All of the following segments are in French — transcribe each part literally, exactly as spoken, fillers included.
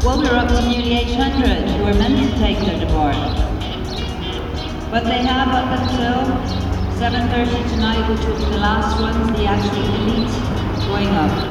Well, we're up to nearly eight hundred who are meant to take their depart. But they have up until seven thirty tonight, which will be the last one, the actual elite going up.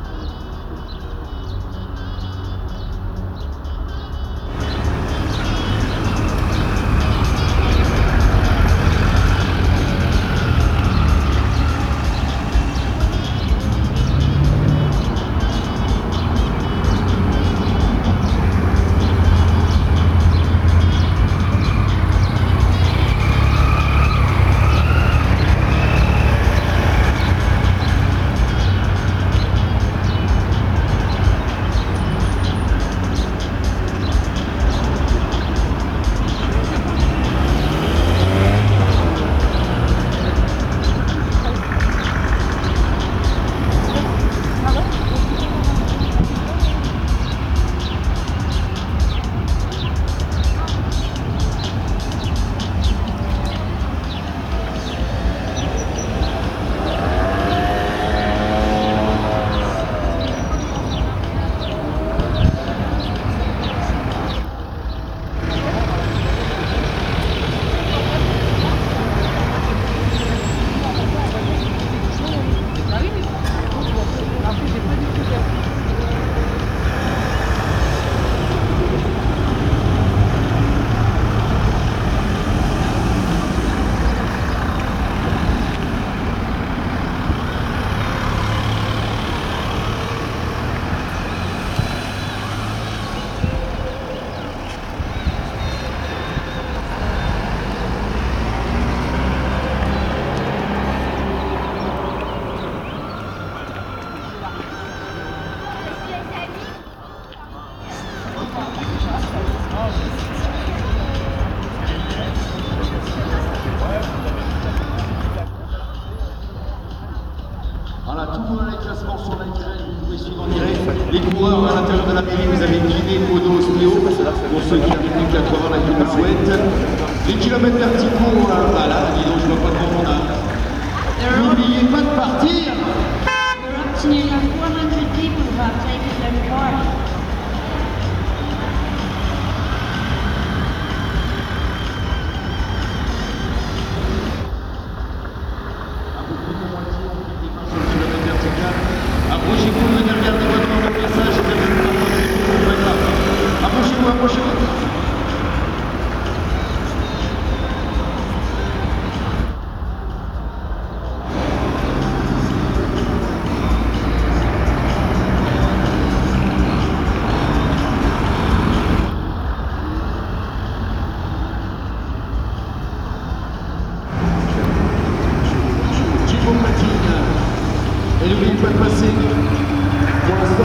Voilà, tout le monde a les classements sur l'écran, vous pouvez suivre en direct. Les coureurs à l'intérieur de la mairie, vous avez Guinée, Odo, Spio, pour ceux qui arrivent du quatre-vingts, là, qui le souhaitent. Les kilomètres verticaux, voilà, dis donc, je vois pas comment on a. N'oubliez pas de partir. We're up to nearly four hundred people who have taken their depart. Approchez-vous, venez regarder votre passage, approchez-vous, approchez-vous. Et n'oubliez pas de passer.